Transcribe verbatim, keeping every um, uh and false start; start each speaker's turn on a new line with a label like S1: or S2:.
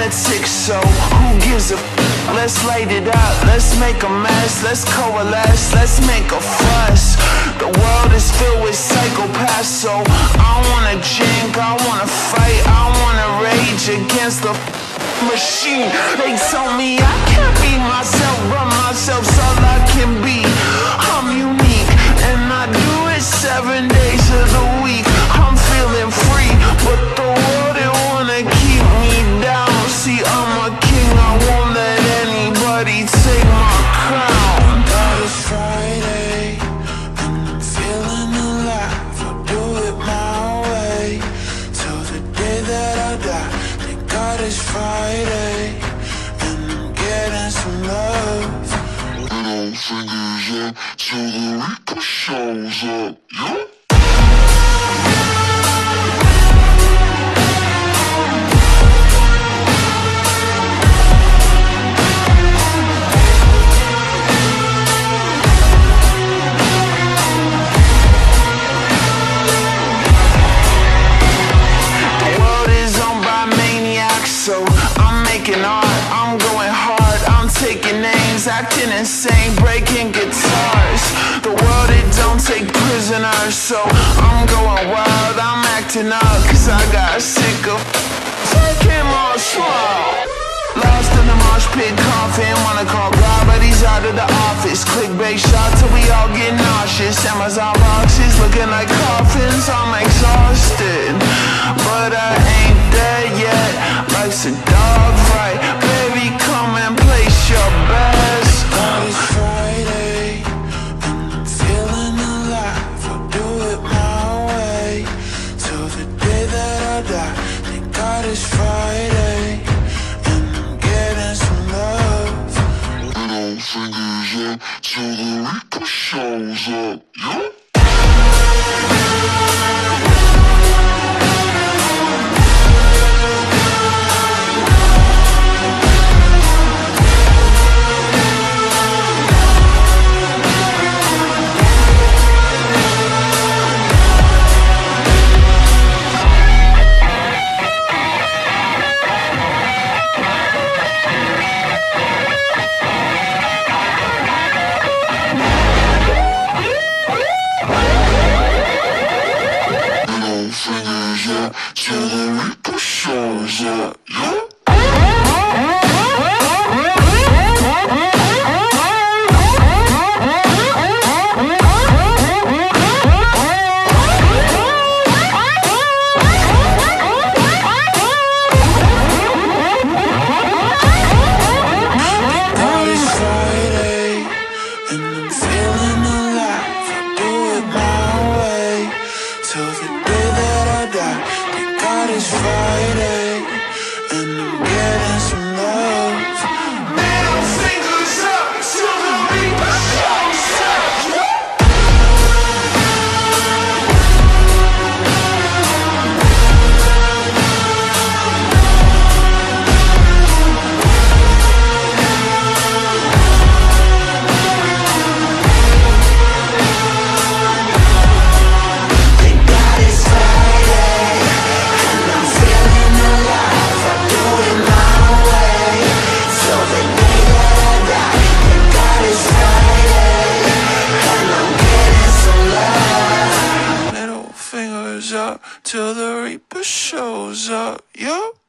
S1: politics, so who gives a f? Let's light it up, let's make a mess, let's coalesce, let's make a fuss. The world is filled with psychopaths, so I wanna jink, I wanna fight, I wanna rage against the machine. They tell me I can't be myself, but myself's all I can be. I'm unique, and I do it seven days of the week. I'm feeling free, but the world, it wanna keep me down. See, I'm a king, I won't let anybody take my crown.
S2: God, it's Friday, and I'm feeling alive. I'll do it my way, till the day that I die. Thank God it's Friday, and I'm getting some love. Little fingers up till the Reaper shows up, yeah?
S1: So I'm making art, I'm going hard, I'm taking names, acting insane, breaking guitars. The world, it don't take prisoners, so I'm going wild, I'm acting up, cause I got sick of taking more small. Lost in the mosh pit, coughing, wanna call God, but he's out of the office. Clickbait shot till we all get nauseous. Amazon boxes looking like coffins, I'm exhausted, but I ain't dead yet. Life's a dog fight, baby, come and place your bets.
S2: God, it's Friday, and I'm feeling alive. I'll do it my way, till the day that I die. Thank God it's Friday, and I'm getting some love. Little fingers up till the Reaper shows up, yeah? Till the Reaper shows up, yeah? It's Friday, and I'm getting some love.
S1: Middle fingers up till the Reaper shows up.
S2: Up till the Reaper shows up, yo.